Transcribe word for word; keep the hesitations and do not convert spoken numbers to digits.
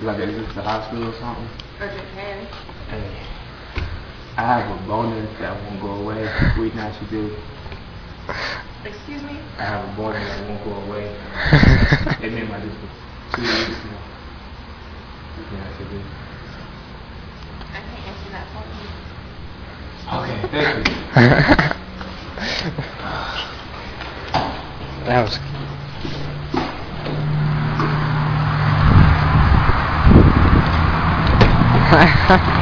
Like, is this the hospital or something? Or Japan. Hey, I have a bonus that won't go away. Sweet Nasty Dude. Excuse me? I have a bonus that won't go away. It made my just two weeks now. Sweet Nasty Dude. I can't answer that for you. Okay, thank you. That was. Ha ha.